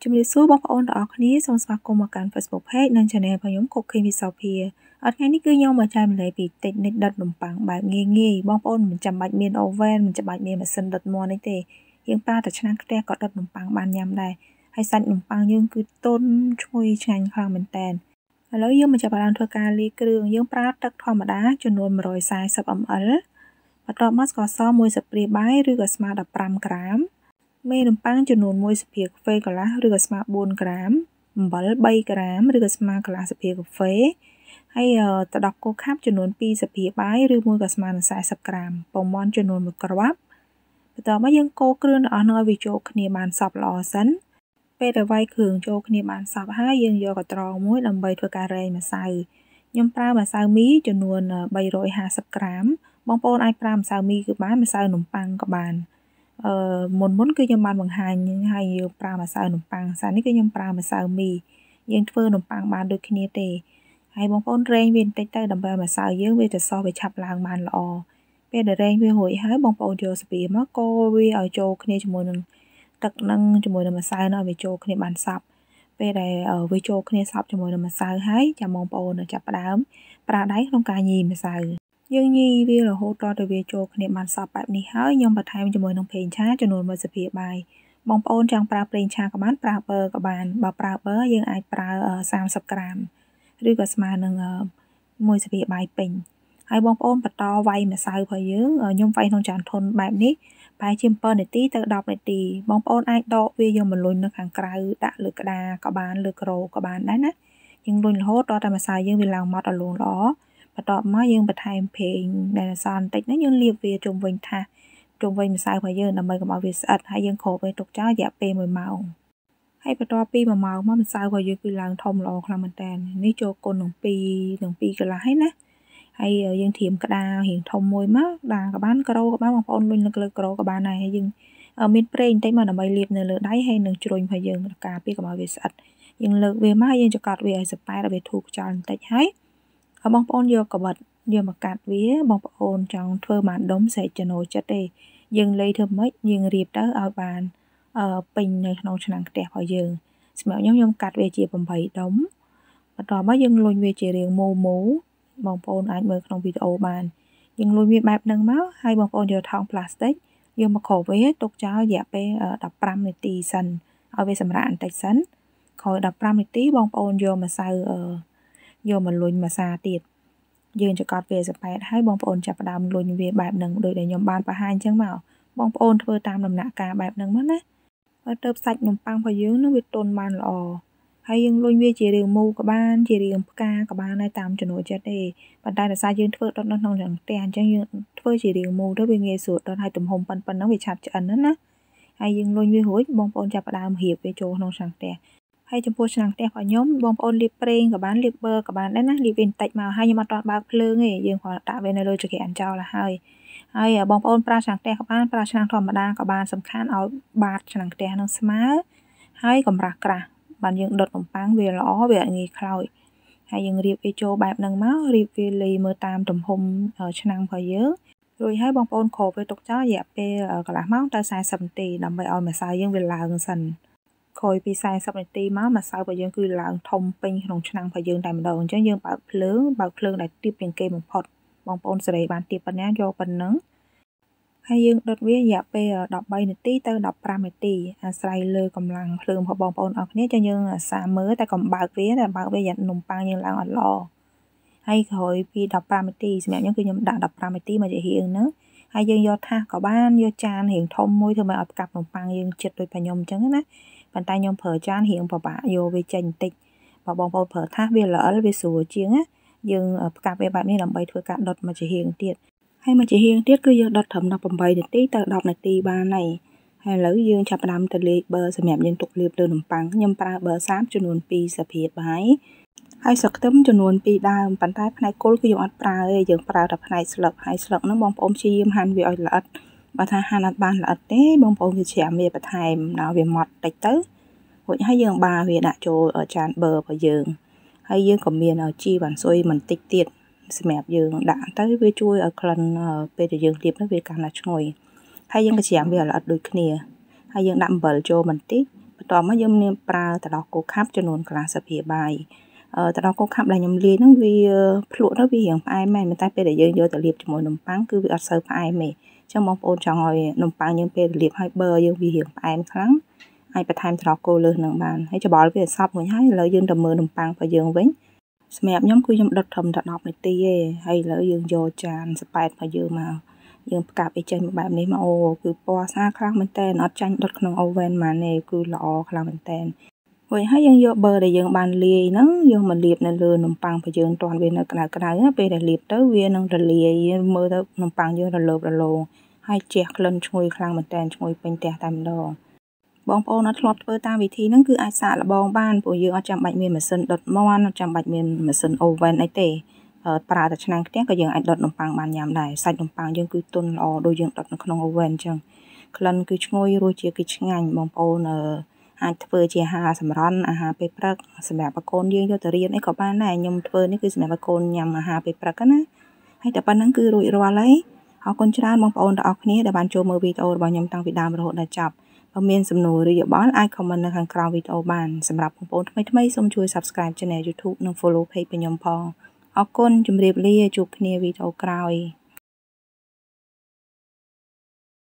ជំរាបសួរបងប្អូនទាំងអស់គ្នាសូមស្វាគមន៍មកកាន់ Facebook Page និង Channel របស់ខ្ញុំ Cooking with Sophia ថ្ងៃនេះគឺខ្ញុំមកចែករំលែកពី technique ដុតនំប៉័ងបែបងាយៗបងប្អូនមិនចាំបាច់មាន oven មិនចាំបាច់មានម៉ាស៊ីនដុតមាន់នេះទេយើងប្រើតែឆ្នាំងខ្ទះក៏ដុតនំប៉័ងបានញ៉ាំដែរហើយសាច់នំប៉័ងយើងគឺទន់ឈ្ងុយឆ្ងាញ់ខ្លាំងមែនតើឥឡូវយើងមកចាប់ផ្ដើមធ្វើការលាយគ្រឿងយើងប្រើទឹកធម្មតាចំនួន 140 ml បន្ទាប់មកស្ករស1ស្លាបព្រាបាយឬក៏ស្មើ15ក្រាមមេនំប៉័ងចំនួន1ស្លាបព្រាកាហ្វេកន្លះឬក៏ស្មើ4ក្រាមអំបិល3ក្រាមឬក៏ស្មើកន្លះស្លាបព្រាកាហ្វេហើយទឹកដោះគោខាប់ចំនួន2ស្លាបព្រាបាយឬមួយក៏ស្មើនឹង40ក្រាមពងមាន់ចំនួន1គ្រាប់បន្ទាប់មកយើងកូរគ្រឿងទាំងអស់នោះឲ្យវាចូលគ្នាបានសព្វល្អសិនពេលដែលវាយគ្រឿងចូលគ្នាបានសព្វហើយយើងយកកត្រងមួយដើម្បីធ្វើការរែងម្សៅខ្ញុំប្រើម្សៅមីចំនួន350ក្រាមបងប្អូនអាចប្រើម្សៅមីគឺបានម្សៅនំប៉័ងក៏បានមុនគឺខ្ញុំបានបង្ហាញហើយយើងប្រើម្សៅនំប៉័ងសារនេះគឺខ្ញុំប្រើម្សៅមីយើងធ្វើនំប៉័ងបានដូចគ្នាទេហើយបងប្អូនរែងវាបន្តិចទៅដើម្បីឲ្យម្សៅយើងវាទៅសវាឆាប់ឡើងបានល្អពេលដែលរែងវារួចហើយបងប្អូនយកស្ពាយមកកូរវាឲ្យចូលគ្នាជាមួយនឹងទឹកនឹងជាមួយនឹងម្សៅនោះឲ្យវាចូលគ្នាបានសព្វពេលដែលវាចូលគ្នាសព្វជាមួយនឹងម្សៅហើយចាំបងប្អូនចាប់ផ្ដើមប្រើដៃក្នុងការញីម្សៅយើងញីវារហូតដល់ទៅវាចូលគ្នាបានសព្វបែបនេះហើយខ្ញុំបន្ថែមជាមួយនឹងប្រេងឆាចំនួន1ស្លាបព្រាបាយបងប្អូនចង់ប្រើប្រេងឆាក៏បានប្រើប៊ឺក៏បានបើប្រើប៊ឺយើងអាចប្រើ30ក្រាមឬក៏ស្មើនឹង1ស្លាបព្រាបាយពេញហើយបងប្អូនបន្តវាយម្សៅរបស់យើងខ្ញុំវាយក្នុងចានធុនបែបនេះប្រហែលជា7នាទីទៅ10នាទីបងប្អូនអាចដកវាយកមកលុញនៅខាងក្រៅដាក់លើក្តារក៏បានលើក្រោក៏បានដែរណាយើងលុញរហូតដល់តែម្សៅយើងវាឡើងម៉ត់រលោងល្អបន្ទាប់មកយើងបន្ថែមប្រេងដែលសល់បន្តិចហ្នឹងយើងលាបវាជុំវិញថាសជុំវិញម្សៅរបស់យើងដើម្បីកុំឲ្យវាស្អិតហើយយើងគ្របវាទុកចោលរយៈពេល1ម៉ោងហើយបន្ទាប់ពី1ម៉ោងមកម្សៅរបស់យើងគឺឡើងធំល្អខ្លាំងមែនតើនេះចូលគុណនឹង2កន្លះហើយណាហើយយើងត្រៀមក្តាររៀងធំមួយមកដាក៏បានក្រោក៏បានបងប្អូនលុញលើក្រោក៏បានដែរហើយយើងមានប្រេងបន្តិចមកដើម្បីលាបនៅលើដៃហើយនឹងជ្រុញរបស់យើងការពារកុំឲ្យវាស្អិតយើងលើកវាមកយើងចង្កត់វាឲ្យសប៉ែតឲ្យវាធូរខ្យល់បន្តិចហើយបងប្អូនយកកបិតយកមកកាត់វាបងប្អូនចង់ធ្វើបានដុំស្រែកចំណូលចិត្តទេយើងលៃធ្វើម៉េចយើងរៀបទៅឲ្យបានពេញនៅក្នុងឆ្នាំងខ្ទះរបស់យើងសម្រាប់ខ្ញុំកាត់វាជា8ដុំបន្ទាប់មកយើងលុញវាជារាងមូលបងប្អូនអាចមើលក្នុងវីដេអូបានយើងលុញវាបែបហ្នឹងមកហើយបងប្អូនយកថង់ប្លាស្ទិកយកមកគ្របវាទុកចោលរយៈពេល15នាទីសិនឲ្យវាសម្រាកបន្តិចសិនក្រោយ15នាទីបងប្អូនយកម្សៅយកមកលុញម្សាទៀតយើងចង្កត់វាសប៉ែតហើយបងប្អូនចាប់ផ្ដើមលុញវាបែបហ្នឹងដូចដែលខ្ញុំបានបង្ហាញអញ្ចឹងមកបងប្អូនធ្វើតាមដំណាក់កាលបែបហ្នឹងមកណាហើយទៅសាច់នំប៉័ងរបស់យើងនឹងវាទន់បានល្អហើយយើងលុញវាជារាងមូលក៏បានជារាងផ្កាក៏បានដែរតាមចំណូលចិត្តទេប៉ុន្តែដោយសារយើងធ្វើដុតនៅក្នុងផ្ទះអញ្ចឹងយើងធ្វើជារាងមូលទៅវាងាយស្រួលដុតហើយទំហំប៉ុណ្ណឹងវាឆាប់ឆ្អិនណាហើយយើងលុញវារួចបងប្អូនចាប់ផ្ដើមរៀបវាចូលក្នុងឆ្នាំងផ្ទះហើយចំពោះឆ្នាំងផ្ទះរបស់ខ្ញុំបងប្អូនលាបប្រេងក៏បានលាបប៊ឺក៏បានដែរណាលាបវាបន្តិចមកហើយខ្ញុំអត់ទាន់បើកភ្លើងទេយើងគ្រាន់តែដាក់វានៅលើចង្ក្រានចោលហើយបងប្អូនប្រើឆ្នាំងផ្ទះក៏បានប្រើឆ្នាំងធម្មតាក៏បានសំខាន់ឲ្យបាតឆ្នាំងផ្ទះនឹងស្មើហើយកម្រាស់ក្រាស់បានយើងដុតនំប៉័ងវាល្អវាអត់ងាយខ្លោចហើយយើងរៀបវាចូលបែបហ្នឹងមករៀបវាលីមើលតាមទំហំឆ្នាំងរបស់យើងរួចហើយបងប្អូនគ្របវាទុកចោលរយៈពេលកន្លះម៉ោងទៅ40នាទីដើម្បីឲ្យម្សៅយើងវាឡើងសិនក្រោយពី40នាទីមកម្សៅរបស់យើងគឺឡើងធំពេញក្នុងឆ្នាំងរបស់យើងតែម្ដងអញ្ចឹងយើងបើកភ្លើងដែលទាបជាងគេបំផុតបងប្អូនសេរីបានទាបប៉ុណ្ណាយកប៉ុណ្ណឹងហើយយើងដុតវារយៈពេល13នាទីទៅ15នាទីអាស្រ័យលើកម្លាំងភ្លើងរបស់បងប្អូនអរគ្នាចឹងយើងសាមើលតែកុំបើកវាតែបើកវាយ៉ាងនំប៉័ងយើងឡើងអត់ល្អហើយក្រោយពី15នាទីសម្រាប់ខ្ញុំគឺខ្ញុំដាក់15នាទីមកជារៀងហ្នឹងហើយយើងយកថាសក៏បានយកចានរៀងធំមួយធ្វើមកឲ្យផ្កាប់នំប៉័ងយើងជិតដូចខ្ញុំអញ្ចឹងណាប៉ុន្តែខ្ញុំប្រើចានរៀងពិបាកយកវាចេញបន្តិចបើបងប្អូនប្រើថាសវាល្អវាស្រួលជាងណាយើងផ្កាប់វាបែបនេះដើម្បីធ្វើការដុតមកជារៀងទៀតហើយមកជារៀងទៀតគឺយើងដុតត្រឹម18នាទីទៅ10នាទីបានហើយឥឡូវយើងចាប់ផ្ដើមទៅលាយប៊ឺសម្រាប់យើងទុកលាបលើនំប៉័ងខ្ញុំប្រើប៊ឺ30ចំនួន2ស្លាបព្រាបាយហើយស្លឹកខ្ទឹមចំនួន2ដើមប៉ុន្តែផ្នែកគល់គឺយើងអត់ប្រើទេយើងប្រើតែផ្នែកស្លឹកហើយស្លឹកហ្នឹងបងប្អូនព្យាយាមហាន់វាឲ្យល្អិតបើថាហាន់អត់បានល្អិតទេបងប្អូនវាច្រាមវាបន្ថែមដល់វាម៉ត់តិចទៅរួចហើយយើងបាវាដាក់ចូលចានប៊ឺរបស់យើងហើយយើងក៏មានជីវ៉ាន់ស៊ុយបន្តិចទៀតសម្រាប់យើងដាក់ទៅវាជួយឲ្យក្លិនពេលដែលយើងលាបទៅវាកាន់តែឈ្ងុយហើយយើងក៏ច្រាមវាល្អិតដូចគ្នាហើយយើងដាក់អំបិលចូលបន្តិចបបន្ទាប់មកយើងមានប្រើទឹកដោះគោខាប់ចំនួនកន្លះស្លាបព្រាបាយទឹកដោះគោខាប់ដែលខ្ញុំលាយហ្នឹងវាភ្លក់ទៅវារៀងផ្អែមមែនតែពេលដែលយើងយកទៅលាបជាមួយនំប៉័ងគឺវាអត់សូវផ្អែមទេអញ្ចឹងបងប្អូនចង់ឲ្យនំប៉័ងយើងពេលលាបឲ្យប៊ឺយើងវារៀងផ្អែមខ្លាំងអាចបន្ថែមទឹកដោះគោលើសនឹងបានហើយច្បល់វាឲ្យសព្វរួចហើយឥឡូវយើងទៅមើលនំប៉័ងរបស់យើងវិញសម្រាប់ខ្ញុំគឺខ្ញុំដុតត្រឹមតែ10នាទីទេហើយឥឡូវយើងយកចានស្ប៉ែតរបស់យើងមកយើងផ្កាប់អីចេញមកបែបនេះមកអូគឺពណ៌ស្អាតខ្លាំងមែនតើអត់ចាញ់ដុតក្នុងអូវ៉ែនហ្មងទេគឺល្អខ្លាំងមែនតើរួចហើយយើងយកប៊ឺដែលយើងបានលាយហ្នឹងយកមកលាបនៅលើនំប៉័ងរបស់យើងតាន់វានៅក្តៅៗពេលដែលលាបទៅវានឹងរលាយមើលទៅនំប៉័ងយើងរលោបរលោងហើយជះក្លិនឈ្ងុយខ្លាំងមែនតើឈ្ងុយពេញផ្ទះតែម្ដងបងប្អូនអត់ធ្លាប់ធ្វើតាមវិធីហ្នឹងគឺអាចសាកល្បងបានព្រោះយើងអត់ចាំបាច់មានម៉ាស៊ីនដុតមាន់អត់ចាំបាច់មានម៉ាស៊ីនអូវ៉ែនអីទេប្រើតែឆ្នាំងខ្ទះក៏យើងអាចដុតនំប៉័ងបានញ៉ាំដែរសាច់នំប៉័ងយើងគឺទន់ល្អដូចយើងដុតនៅក្នុងអូវ៉ែនអញ្ចឹងក្លិនគឺឈ្ងុយរសជាតិគឺឆ្ងាញ់បងប្អូនអាចធ្វើជាអាហារសម្រន់អាហារពេលព្រឹកសម្រាប់កូនយើងយកទៅរៀនអីក៏បានដែរខ្ញុំធ្វើនេះគឺសម្រាប់កូនញ៉ាំអាហារពេលព្រឹកណាហើយតែប៉ុណ្្នឹងគឺរួចរាល់ហើយអរគុណច្រើនបងប្អូនទាំងអស់គ្នាដែលបានចូលមើលវីដេអូរបស់ខ្ញុំតាំងពីដើមរហូតដល់ចប់បើមានសំណួរឬយោបល់អាច comment នៅខាងក្រោមវីដេអូបានសម្រាប់បងប្អូនថ្មីៗសូមជួយ Subscribe Channel YouTube និង Follow Page របស់ខ្ញុំផងអរគុណជម្រាបលាជួបគ្នាវីដេអូក្រោយ